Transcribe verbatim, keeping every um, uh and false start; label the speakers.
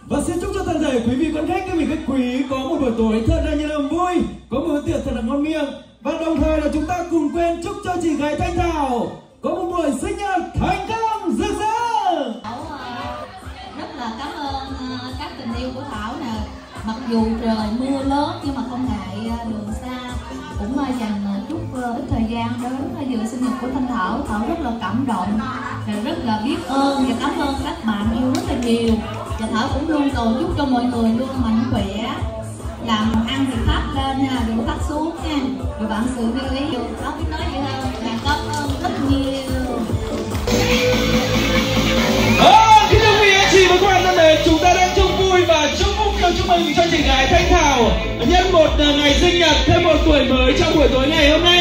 Speaker 1: Và xin chúc cho toàn thể quý vị con khách, các vị khách quý có một buổi tối thật là nhiều niềm vui, có một bữa tiệc thật là ngon miệng. Và đồng thời là chúng ta cùng quên chúc cho chị gái Thanh Thảo có một buổi sinh nhật thành công rực rỡ.
Speaker 2: Thảo rất là cảm ơn các tình yêu của Thảo nè. Mặc dù trời mưa lớn nhưng mà không ngại đường xa, cũng dành chút ít thời gian đến dự sinh nhật của Thanh Thảo. Thảo rất là cảm động và rất là biết ơn và cảm ơn các bạn yêu rất là nhiều. Và Thảo cũng luôn cầu chúc cho mọi người luôn mạnh khỏe, làm ăn thì phát lên nha, đừng phát xuống nha. Rồi bạn sự như ý, Thảo biết nói gì hơn. Và cảm ơn rất nhiều.
Speaker 1: À, kính thưa quý anh chị và các bạn thân mến, chúng ta đang chúc vui và chúc phúc và chúc mừng cho chị gái Thanh Thảo nhân một ngày sinh nhật, thêm một tuổi mới trong buổi tối ngày hôm nay.